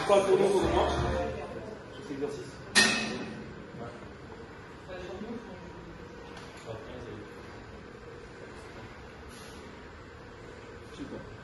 pas le tourner autour de moi sur cet exercice. Super.